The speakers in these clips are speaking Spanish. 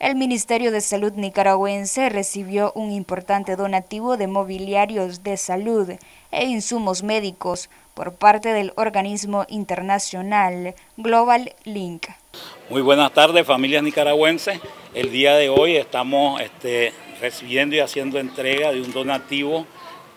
El Ministerio de Salud nicaragüense recibió un importante donativo de mobiliarios de salud e insumos médicos por parte del organismo internacional Global Link. Muy buenas tardes, familias nicaragüenses. El día de hoy estamos recibiendo y haciendo entrega de un donativo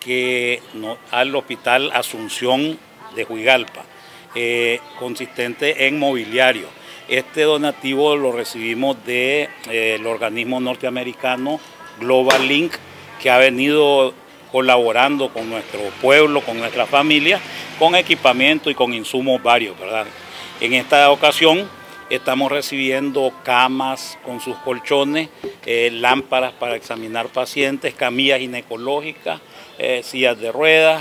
al Hospital Asunción de Juigalpa, consistente en mobiliario. Este donativo lo recibimos del organismo norteamericano Global Link, que ha venido colaborando con nuestro pueblo, con nuestra familia, con equipamiento y con insumos varios, ¿verdad? En esta ocasión estamos recibiendo camas con sus colchones, lámparas para examinar pacientes, camillas ginecológicas, sillas de ruedas,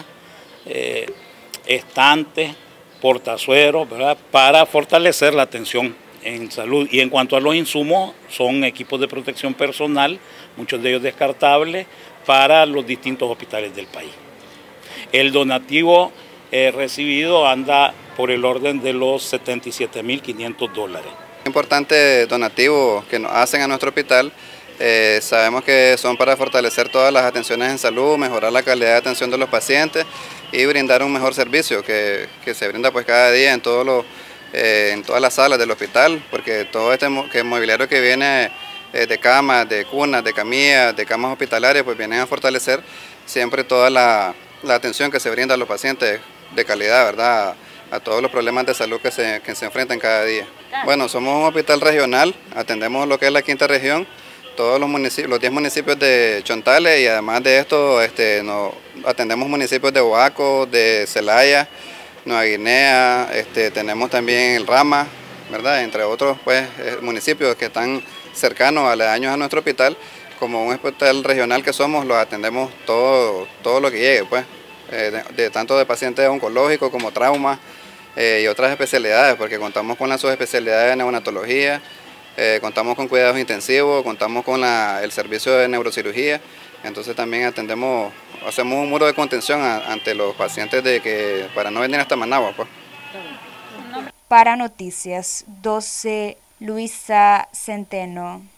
estantes, portazueros, ¿verdad?, para fortalecer la atención en salud. Y en cuanto a los insumos, son equipos de protección personal, muchos de ellos descartables, para los distintos hospitales del país. El donativo recibido anda por el orden de los $77.500. Importante donativo que nos hacen a nuestro hospital. Sabemos que son para fortalecer todas las atenciones en salud, mejorar la calidad de atención de los pacientes y brindar un mejor servicio que se brinda pues cada día en todas las salas del hospital, porque todo este mobiliario que viene de camas, de cunas, de camillas, de camas hospitalarias, pues vienen a fortalecer siempre toda la atención que se brinda a los pacientes de calidad, ¿verdad?, a todos los problemas de salud que se enfrentan cada día. Bueno, somos un hospital regional, atendemos lo que es la quinta región, todos los municipios, los 10 municipios de Chontales, y además de esto atendemos municipios de Oaxaca, de Celaya, Nueva Guinea, tenemos también el Rama, ¿verdad?, entre otros pues, municipios que están cercanos, aledaños a nuestro hospital. Como un hospital regional que somos, los atendemos todo lo que llegue, pues, tanto de pacientes oncológicos como traumas y otras especialidades, porque contamos con las subespecialidades de neonatología, contamos con cuidados intensivos, contamos con el servicio de neurocirugía. Entonces también hacemos un muro de contención ante los pacientes para no venir hasta Managua, pues. Para Noticias 12, Luisa Centeno.